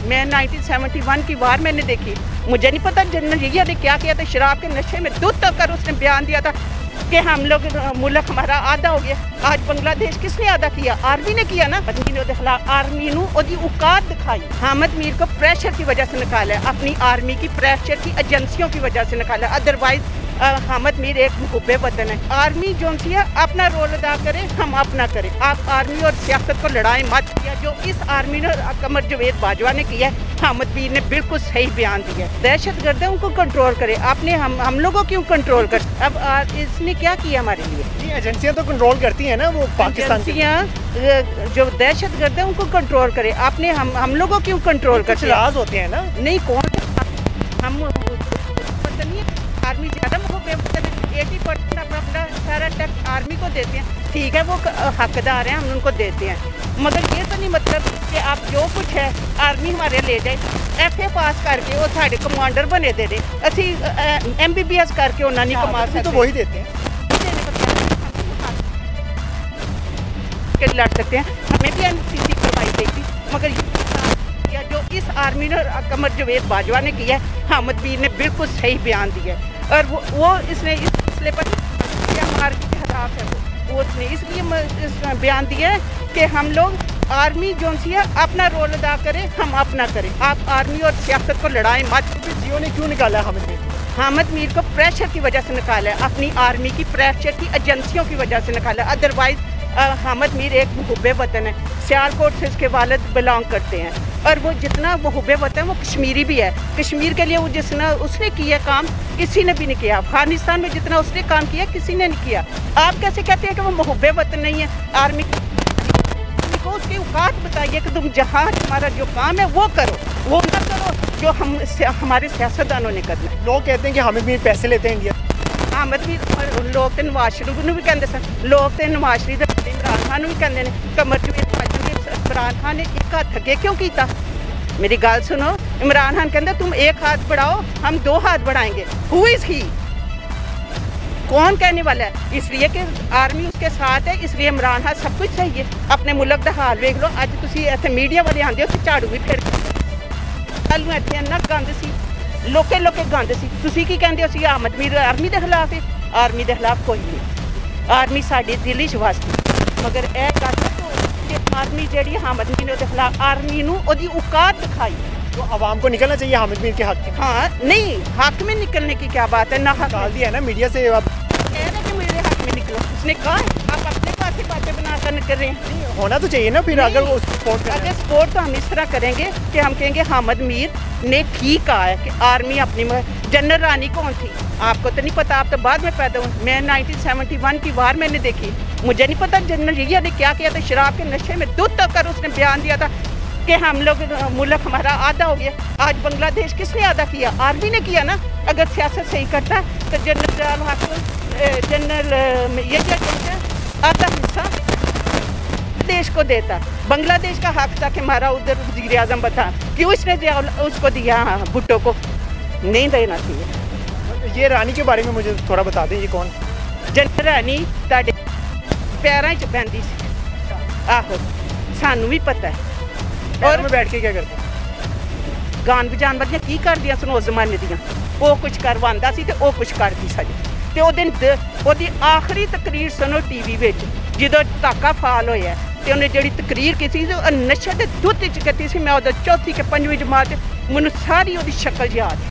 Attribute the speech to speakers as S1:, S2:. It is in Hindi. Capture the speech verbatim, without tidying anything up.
S1: मैं नाइनटीन सेवेंटी वन की वार मैंने देखी। मुझे नहीं पता जनरल यही ने क्या किया था, शराब के नशे में दूध तक कर उसने बयान दिया था कि हम लोग मुल्क हमारा आधा हो गया। आज बांग्लादेश किसने आधा किया? आर्मी ने किया ना। आर्मी नू ओदी औकात दिखाई। हामिद मीर को प्रेशर की वजह से निकाला है, अपनी आर्मी की प्रेशर की एजेंसियों की वजह से निकाला है। अदरवाइज हामिद मीर एक मुहब्बे वतन है। आर्मी जो सी है अपना रोल अदा करे, हम अपना करें। आप आर्मी और सियासत को लड़ाई मत किया। जो इस आर्मी ने कमर जवेद बाजवा ने किया है, हामिद मीर ने बिल्कुल सही बयान दिया है। दहशत गर्द है उनको कंट्रोल करे, आपने हम हम लोगों क्यों कंट्रोल कर? अब आ, इसने क्या किया हमारे लिए?
S2: एजेंसियां तो कंट्रोल करती हैं ना, वो पाकिस्तान
S1: एजेंसियां जो दहशत गर्द है उनको कंट्रोल करे, आपने हम हम लोगों क्यों कंट्रोल करते?
S2: राज होते हैं ना।
S1: नहीं, कौन हम आर्मी ज़्यादा एटी परसेंट अपना सारा टैक्स आर्मी को देते हैं। ठीक है, वो हकदार हैं, हम उनको देते हैं, मगर ये तो नहीं मतलब कि आप जो कुछ है आर्मी हमारे ले जाए। एफ ए पास करके वो साढ़े कमांडर बने दे रहे, असी एम बी बी एस करके उन्होंने नहीं कमा सकते,
S2: तो वही देते हैं
S1: के लड़ सकते हैं। हमें भी एन सी सी करवाई देगी, मगर या जो इस आर्मी ने कमर जवेद बाजवा ने किया है, हामिद मीर ने बिल्कुल सही बयान दिया है। और वो वो इसने इस मसले पर आर्मी के खिलाफ है, वो वो उसने इसलिए इस बयान दिया है कि हम लोग आर्मी जो सी है अपना रोल अदा करें, हम अपना करें। आप आर्मी और सियासत को लड़ाई मत।
S2: जियो ने क्यों निकाला हामिद मीर?
S1: हामिद मीर को प्रेशर की वजह से निकाला है, अपनी आर्मी की प्रेशर की एजेंसियों की वजह से निकाला है। अदरवाइज हामिद मीर एक मुहब्बे वतन है, सियालकोट से इसके वालिद बिलोंग करते हैं, और वो जितना मुहब्बे वतन वो कश्मीरी भी है। कश्मीर के लिए वो जितना उसने किया काम किसी ने भी नहीं किया। अफगानिस्तान में जितना उसने काम किया किसी ने नहीं किया। आप कैसे कहते हैं कि वो मुहब्बे वतन नहीं है? आर्मी को उसकी औकात बताइए कि तुम जहाँ तुम्हारा जो काम है वो करो, वो ना करो जो हम हमारे सियासतदानों ने करना है।
S2: लोग कहते हैं कि हामिद मीर पैसे लेते हैं इंडिया।
S1: हामिद मीर लोग तो नवाज शरीफ भी कहते सन, लोग तो नवाज शरीफ इमरान खान भी कहते हैं कमर जवेद बाजवा इमरान खान ने एक हाथ अगे क्यों किया? मेरी गल सुनो, इमरान खान कहते तुम एक हाथ बढ़ाओ, हम दो हाथ बढ़ाएंगे। Who is he? कौन कहने वाला है? इसलिए कि आर्मी उसके साथ है, इसलिए इमरान खान सब कुछ सही है। अपने मुल्क का हाल वेख लो। अज तुम इतने मीडिया वाले आते हो झाड़ू भी फिर कल इतने इन्ना गंद सी, लोके लोके गंद सी। तुसी की कहते हो हामिद मीर आर्मी के खिलाफ है? आर्मी के खिलाफ कोई नहीं। आर्मी साड़ी दिल च वसदी, मगर यह गल आर्मी जी हामिद मीर ने खिलाफ आर्मी नू ओदी औकात दिखाई।
S2: तो आवाम को निकलना चाहिए हामिद मीर के हक में।
S1: हाँ, नहीं, हक में निकलने की क्या बात है? ना हक
S2: डाल दिया है ना मीडिया से। आप
S1: कह रहे कि मेरे हक में निकलो, उसने कहा आप अपने पास ही बातें बनाकर कर रहे हैं।
S2: होना तो चाहिए ना फिर, अगर वो सपोर्ट करें।
S1: अगर सपोर्ट तो हम इस तरह करेंगे कि हम कहेंगे हामिद मीर ने ठीक कहा है कि आर्मी अपनी। जनरल रानी कौन थी? आपको तो नहीं पता, आप तो बाद में पैदा हुए। मैं नाइनटीन सेवेंटी वन की वार मैंने देखी। मुझे नहीं पता जनरल यही ने क्या किया था, शराब के नशे में दूध तक कर उसने बयान दिया था कि हम लोग मुल्क हमारा आधा हो गया। आज बांग्लादेश किसने आधा किया? आर्मी ने किया ना। अगर सियासत सही करता तो जनरल जनरल ये क्या कहते हैं, आधा हिस्सा देश को देता। बांग्लादेश का हक था कि हमारा उधर वज़ीर आज़म बता, क्यों इसने उसको दिया? भुट्टो को नहीं देना चाहिए।
S2: ये रानी के बारे में मुझे थोड़ा बता दें, ये कौन?
S1: जनरल रानी ताड़े पैरों च बहती सी। आहो, सानू भी पता है।
S2: और में बैठ के क्या करते?
S1: गान बजान वालियां की करदियां सन उस जमाने दियां। वो कुछ करवांदा सी ते वो कुछ करदी सी। ते ओ दिन ओदी आखिरी तकरीर सुनो टीवी विच, जदों टाका फाल होया ते उन्हें जिहड़ी तकरीर कीती सी नशे दे दुੱਧ च कीती सी। मैं ओदा चौथी के पंजवीं जमात मैनूं सारी ओदी शक्ल याद।